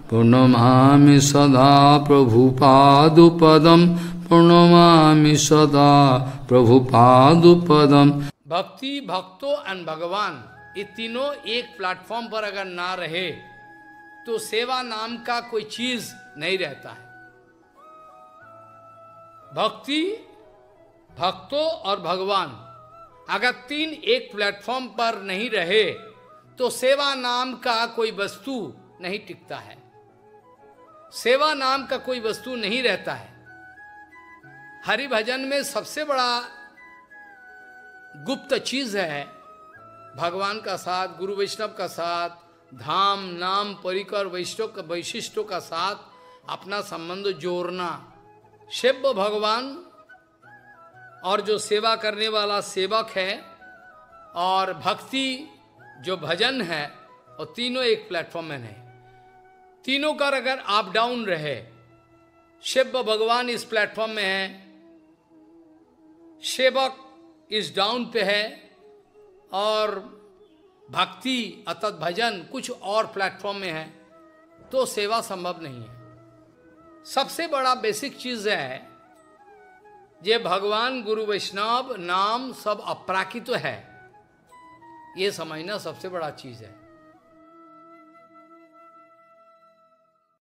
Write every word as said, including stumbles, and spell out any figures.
प्रणमामि सदा प्रभुपादुपदं प्रणमामि सदा प्रभुपादुपदम। भक्ति, भक्तों एंड भगवान, ये तीनों एक प्लेटफॉर्म पर अगर ना रहे तो सेवा नाम का कोई चीज नहीं रहता है। भक्ति, भक्तों और भगवान अगर तीन एक प्लेटफॉर्म पर नहीं रहे तो सेवा नाम का कोई वस्तु नहीं टिकता है, सेवा नाम का कोई वस्तु नहीं रहता है। हरि भजन में सबसे बड़ा गुप्त चीज है भगवान का साथ, गुरु वैष्णव का साथ, धाम नाम परिकर वैष्णव वैशिष्टों का साथ अपना संबंध जोड़ना। शिव भगवान और जो सेवा करने वाला सेवक है और भक्ति जो भजन है, और तीनों एक प्लेटफॉर्म में है। तीनों का अगर अप डाउन रहे, शिव भगवान इस प्लेटफॉर्म में है, सेवक इस डाउन पे है, और भक्ति अर्थात भजन कुछ और प्लेटफॉर्म में है, तो सेवा संभव नहीं है। सबसे बड़ा बेसिक चीज है ये भगवान गुरु वैष्णव नाम सब अपराकित है, ये समझना सबसे बड़ा चीज है।